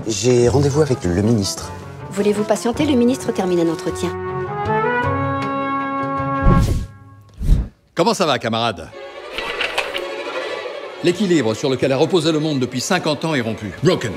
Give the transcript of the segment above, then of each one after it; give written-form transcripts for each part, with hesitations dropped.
J'ai rendez-vous avec le ministre. Voulez-vous patienter? Le ministre termine un entretien. Comment ça va, camarade? L'équilibre sur lequel a reposé le monde depuis 50 ans est rompu. Broken.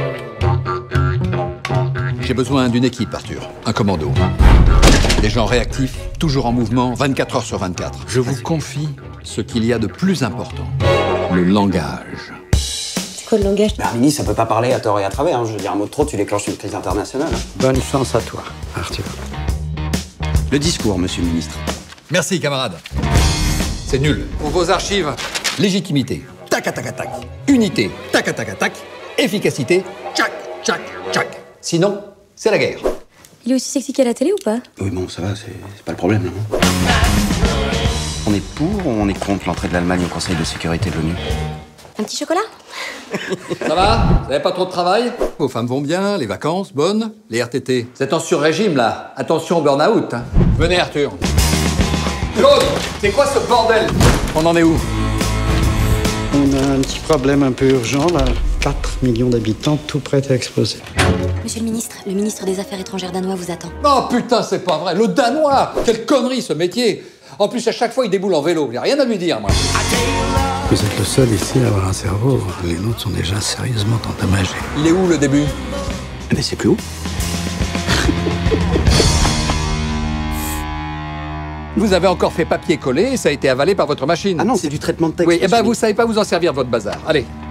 J'ai besoin d'une équipe, Arthur. Un commando. Des gens réactifs, toujours en mouvement, 24 heures sur 24. Je vous confie ce qu'il y a de plus important. Le langage. C'est quoi le langage? Armini, ça peut pas parler à tort et à travers. Hein. Je veux dire, un mot de trop, tu déclenches une crise internationale. Bonne chance à toi, Arthur. Le discours, monsieur le ministre. Merci, camarade. C'est nul. Pour vos archives, légitimité. Tac, tac, tac, tac. Unité. Tac, tac, tac. Efficacité. Tchac, tchac, tchac. Sinon, c'est la guerre. Il est aussi sexy qu'à la télé ou pas? Oui, bon, ça va, c'est pas le problème, non? On est pour ou on est contre l'entrée de l'Allemagne au Conseil de sécurité de l'ONU? Un petit chocolat? Ça va? Vous n'avez pas trop de travail? Vos femmes vont bien, les vacances, bonnes, les RTT. Vous êtes en sur-régime, là. Attention au burn-out. Hein. Venez, Arthur. Claude, c'est quoi ce bordel? On en est où? On a un petit problème un peu urgent, là. 4 millions d'habitants, tout prêt à exploser. Monsieur le ministre des Affaires étrangères danois vous attend. Oh putain, c'est pas vrai. Le danois! Quelle connerie, ce métier! En plus, à chaque fois, il déboule en vélo. Il n'y a rien à lui dire, moi. Vous êtes le seul ici à avoir un cerveau. Les nôtres sont déjà sérieusement endommagés. Il est où, le début? Mais c'est plus haut. Vous avez encore fait papier-coller et ça a été avalé par votre machine. Ah non, c'est du traitement de texte. Oui, eh ben vous savez pas vous en servir, votre bazar. Allez,